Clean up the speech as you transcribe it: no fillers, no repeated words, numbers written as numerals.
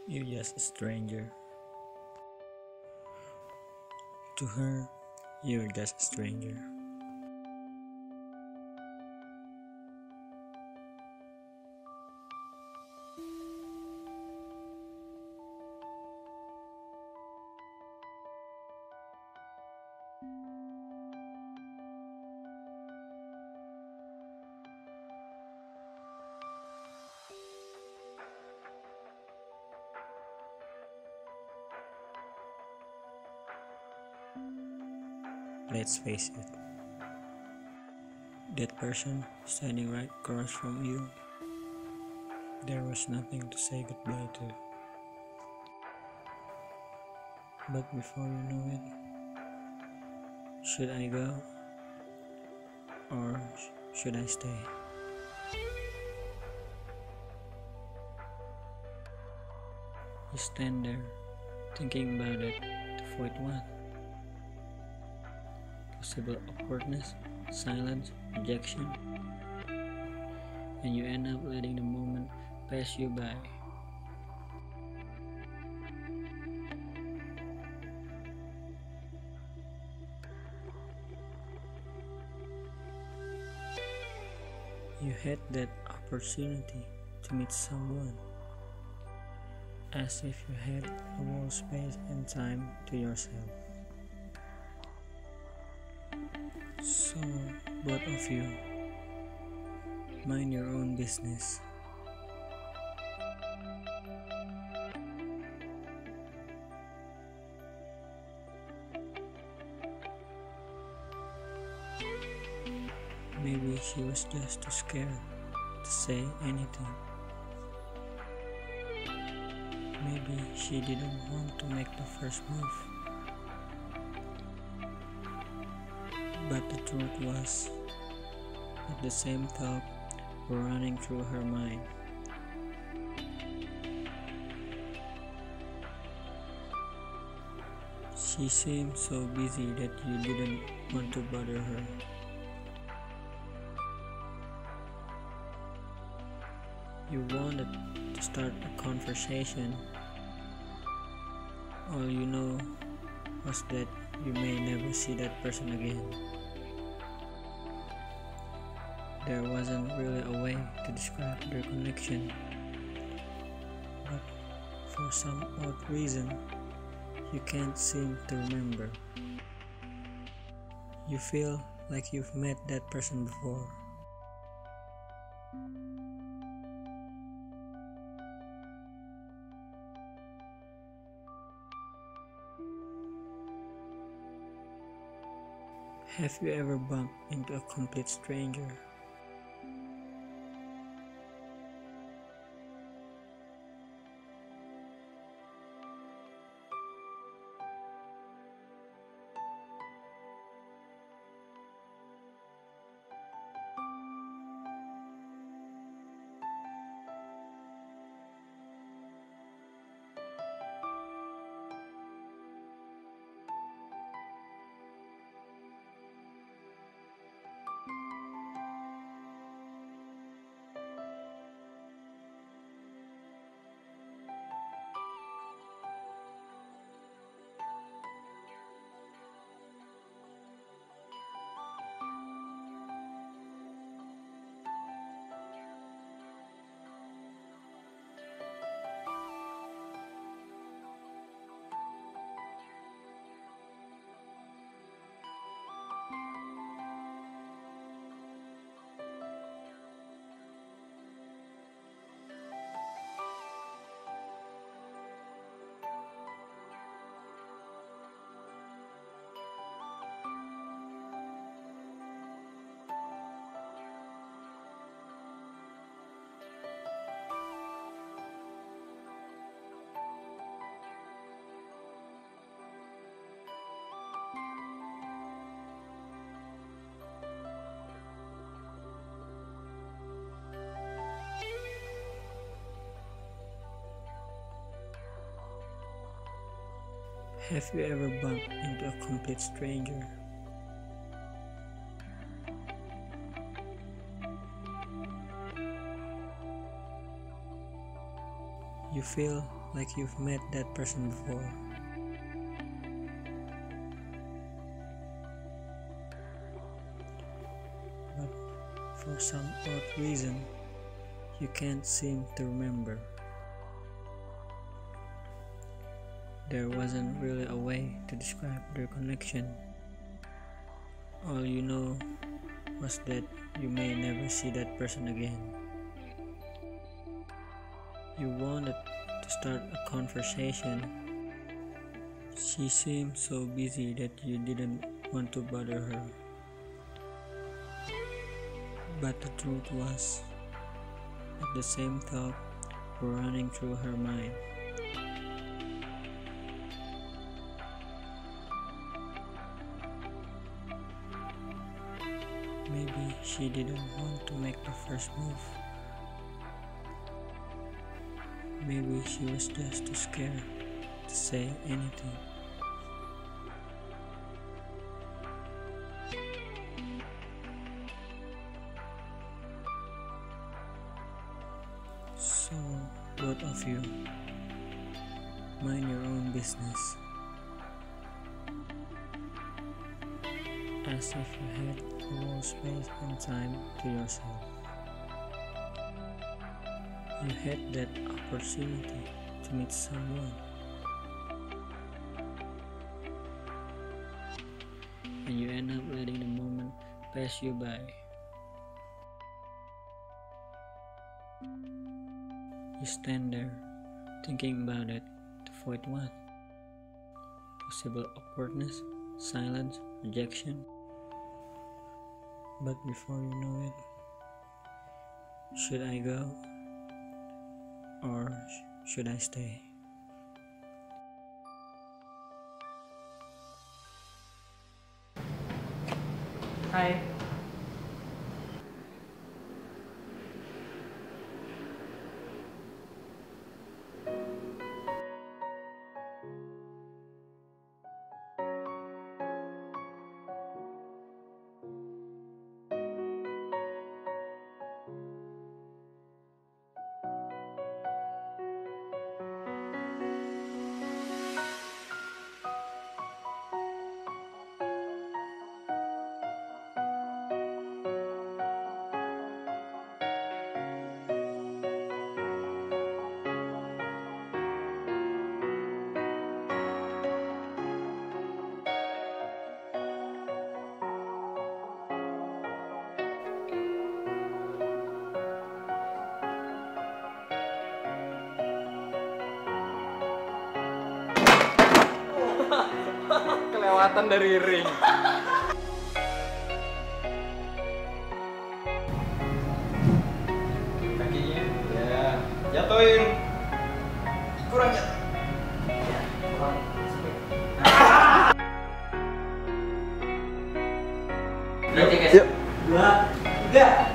You're just a stranger. To her, you're just a stranger. Let's face it, that person standing right across from you, there was nothing to say goodbye to. But before you know it, should I go or should I stay? You stand there thinking about it to avoid what? Possible awkwardness, silence, rejection, and you end up letting the moment pass you by. You had that opportunity to meet someone, as if you had the whole space and time to yourself. So, both of you, mind your own business. Maybe she was just too scared to say anything. Maybe she didn't want to make the first move. But the truth was that the same thought were running through her mind. She seemed so busy that you didn't want to bother her. You wanted to start a conversation. All you know was that you may never see that person again. There wasn't really a way to describe their connection, but for some odd reason, you can't seem to remember. You feel like you've met that person before. Have you ever bumped into a complete stranger? Have you ever bumped into a complete stranger? You feel like you've met that person before. But for some odd reason, you can't seem to remember. There wasn't really a way to describe their connection. All you know was that you may never see that person again. You wanted to start a conversation. She seemed so busy that you didn't want to bother her. But the truth was that the same thought were running through her mind. Maybe she didn't want to make the first move. Maybe she was just too scared to say anything. So, both of you, mind your own business. As if you had a whole space and time to yourself. You had that opportunity to meet someone, and you end up letting the moment pass you by. You stand there, thinking about it, to avoid what? Possible awkwardness, silence, rejection. But before you know it, should I go? Or should I stay? Hai. Kelewatan dari ring. Kakinya, ya, jatuhin. Kurang jatuh. Ya, kurang. Yuk. 2, 3.